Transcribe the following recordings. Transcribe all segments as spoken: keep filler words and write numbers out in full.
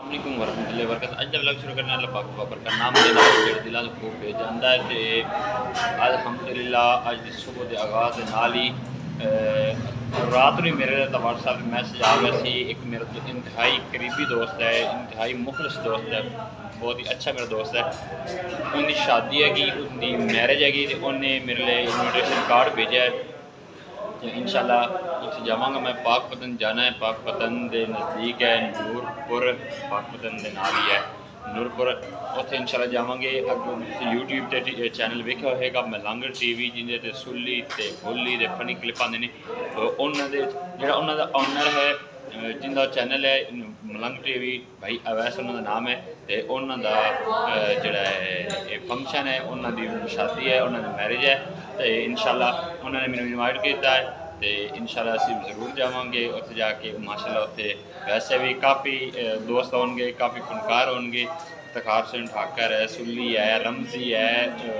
अस्सलामुअलैकुम वरहमतुल्लाहि वबरकातुहू। अज दा व्लॉग शुरू करना अल्लाह पाक बाबर का नाम लेना जो दिलों को भेज जाता है। तो अल्हम्दुलिल्लाह अज सुबह के आगाज़ के नाल ही रात में मेरे तो व्हाट्सएप मैसेज आ गया सी। एक मेरा तो इंतहाई करीबी दोस्त है, इंतहाई मुखलिस दोस्त है, बहुत ही अच्छा मेरा दोस्त है। उनकी शादी हैगी, उनकी मैरिज हैगी, तो उन्हें मेरे लिए इन्विटेशन कार्ड भेजा है। तो इंशाल्लाह उत्थे जावांगा मैं। पाकपतन जाना है, पाकपतन के नज़दीक है नूरपुर, पाकपतन के नाल ही है नूरपुर। उत्थे इंशाल्लाह जावांगे। अगर यूट्यूब ते चैनल वेखिया होगा मलंग टीवी, जिंदे सुल्ली ते भोली ते फनी क्लिप आते हैं। तो उन्होंने जो उन्होंने ऑनर है जिंदा चैनल है मलंग टीवी, भाई अवैस उन्होंने नाम है। तो उन्होंने जोड़ा है फंक्शन है, उन्होंने शादी है, उन्होंने मैरिज है। तो इंशाल्लाह उन्होंने मैंने इनवाइट किया है। तो इंशाल्लाह असीं जरूर जावांगे उत्थे जाके। माशाल्लाह उत्थे वैसे भी काफ़ी दोस्त होंगे, काफ़ी फनकार होंगे। इफ्तिखार हुसैन ठाकर है, सुल्ली है, रमजी है,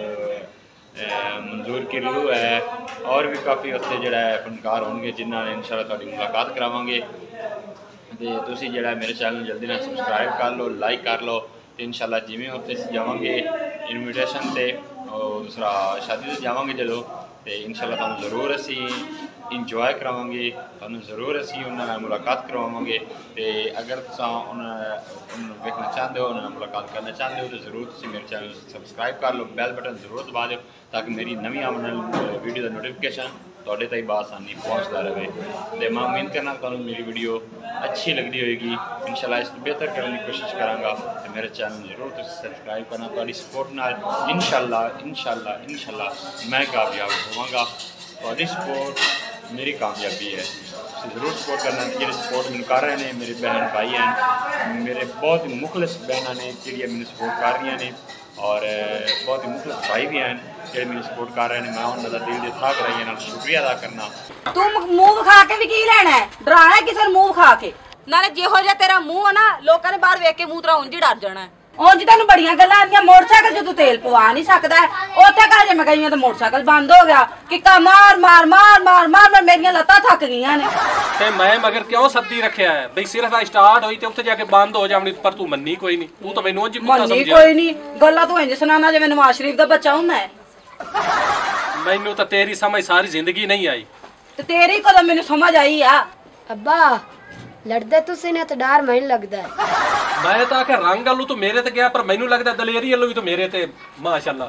मंजूर किरलू है, और भी काफ़ी उत्थे जो फनकार होंगे जिन्होंने इंशाल्लाह तुहाडी मुलाकात करावांगे। तो तुसीं जिहड़ा मेरे चैनल जल्दी ना सबसक्राइब कर लो, लाइक कर लो। तो इंशाल्लाह जिमें उत्थे जावांगे इनविटेशन से और दूसरा शादी से जावांगे जदों, तो इंशाल्लाह तुहानूं जरूर असी इंजॉय करावांगे, तुहानूं जरूर असी उन्हां नाल मुलाकात करवावांगे। तो अगर तुसां उन्होंने वेखना चाहते हो, उन्होंने मुलाकात करना चाहते हो, तो जरूर तुसीं मेरे चैनल सबसक्राइब कर लो, बैल बटन जरूर दबा दो ताकि मेरी नवी आने वाली वीडियो का नोटिफिकेशन तुहाडे तक बासानी पहुँचता रहे। तो मैं उम्मीद करना तुहानूं मेरी वीडियो अच्छी लगती होगी। इंशाल्लाह इस बेहतर करने की कोशिश करांगा। तो मेरे चैनल जरूर तुसीं सबसक्राइब करना। तुहाडी सपोर्ट नाल इंशाल्लाह इंशाल्लाह इंशाल्लाह मैं कामयाब होवांगा। तुहाडी सपोर्ट मेरी कामयाबी है। जरूर सपोर्ट करना। जो सपोर्ट मैंने कर रहे हैं मेरे बहन भाई हैं, मेरे बहुत ही मुखलिस बहन ने जी मैंने सपोर्ट कर रही ने, और बहुत ही मुखलिस भाई भी हैं जो मैंने सपोर्ट कर रहे हैं। मैं उन्होंने दिल के था कराइए शुक्रिया अदा करना। तू मूव खा के भी की लेना है, डराना है किसी मूव खा के नाले जिहो जिहा तेरा मुंह है ना, लोगों ने बाहर वेख के मूंह तेरा उंज ही डर जाना है। उंज तेन बड़ियां गल्लां आंदियां। मोटरसाइकिल जो तू तेल पवा नहीं सकदा है, उत्थे कह जे मैं गई तो मोटरसाइकिल बंद हो गया, किक्का मार मार मार मार मार मार मेरियां लत्तां थक गईयां ने। ते मैं मगर क्यों सद्दी रखिया है बई सिर्फ स्टार्ट होई ते उत्थे जाके बंद हो जावनी, पर तू मन्नी कोई नहीं। तू तो मैनू अंज कुत्ता समझिया। मन्नी कोई नहीं, गल्लां तू इंज सुनाना जिवें नवाज शरीफ दा बच्चा हुंदा है। मैनू तो तेरी समझ सारी जिंदगी नहीं आई, ते तेरी कदों मैनू समझ आई आ। अब्बा लड़दे तुसी ने तो डर मैनू लगदा है। मैं तो आखे रंग आलू तो मेरे ते गया, पर मैनू लगदा दलेरी आलू भी तो मेरे ते। माशाअल्लाह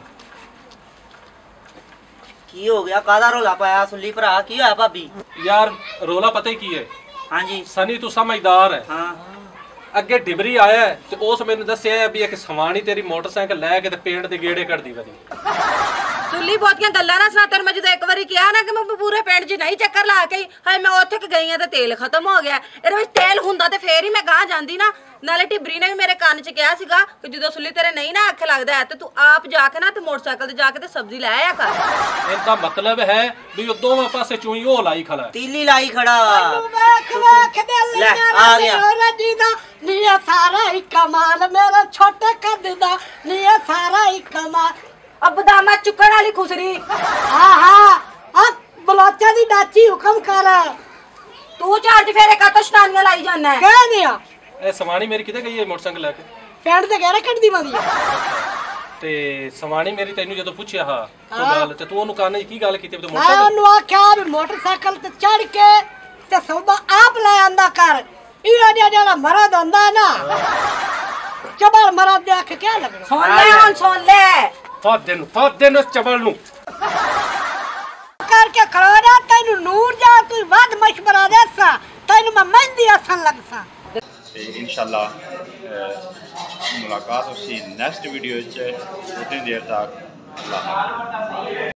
की हो गया? कादा रोला पाया सुल्ली भरा? की होया भाभी? यार रोला पता ही की है। हाँ जी सनी तू समझदार है। हाँ अगे डिबरी आया है ते उस मैनू दस्सिया भी एक सवानी तेरी मोटरसाइकिल लैके ते पेंट दे गेड़े कढ़दी वदी। सुल्ली बहुतियां गल्लां ना सुना। तेरे मैं जो एक बारी कहा ना कि मैं पूरे पिंड च नहीं चक्कर ला के हाय मैं उत्थे गई हां ते तेल खत्म हो गया। इहदे विच तेल हुंदा ते फेर ही मैं गांह जांदी ना। नाले टिबरी ने भी मेरे कान च कहा सीगा कि जो सुल्ली तेरे नहीं ना आखे लगदा है ते तू आप जाके ना ते मोटरसाइकिल ते जाके ते सब्जी ले आया कर। इनका मतलब है भी वो दोवां पासे चूई ओ लाई खड़ा है, तीली लाई खड़ा। ले आ गया नीए सारा ही कमाल मेरा छोटे कद दा, नीए सारा ही कमाल। अब दामा चुकण वाली खुसरी। हाँ हाँ बलोचा दी डाची हुक्म कर। तू चार्ज फेरे का तो शतानियां लाई जाना है। कह दिया ए सवानी मेरी किते गई है मोटरसाइकिल लेके? पेंट ते गहरा कट दी वाली ते सवानी मेरी तैनू जदों पुछया हा तो गल ते तू ओनु काने की गल कीती? तो मैं मोटरसाइकिल ओनु आख्या भी मोटरसाइकिल ते चढ़ के ते सौदा आप ले आंदा कर। इहो जिहा जेड़ा मरद हुंदा है ना, चबल मरद दे आखे क्या लगना। सुन ले हुन सुन ले फाद दिन फाद दिन उस चबल नु करके खड़ा रहा। तैनू नूर जा तू वध मशवरा देसा, तैनू मैं मेहंदी असन लगसा। इंशाल्लाह मुलाकात उसी नेक्स्ट वीडियो उतनी देर तक अल्लाह हाफ़िज़।